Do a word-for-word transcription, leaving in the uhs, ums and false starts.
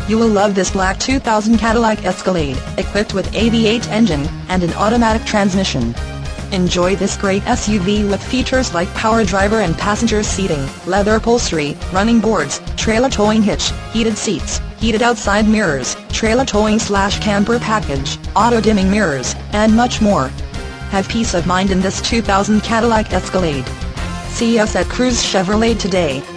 You will love this black two thousand Cadillac Escalade, equipped with a V eight engine and an automatic transmission. Enjoy this great S U V with features like power driver and passenger seating, leather upholstery, running boards, trailer towing hitch, heated seats, heated outside mirrors, trailer towing slash camper package, auto-dimming mirrors, and much more. Have peace of mind in this two thousand Cadillac Escalade. See us at Cruise Chevrolet today.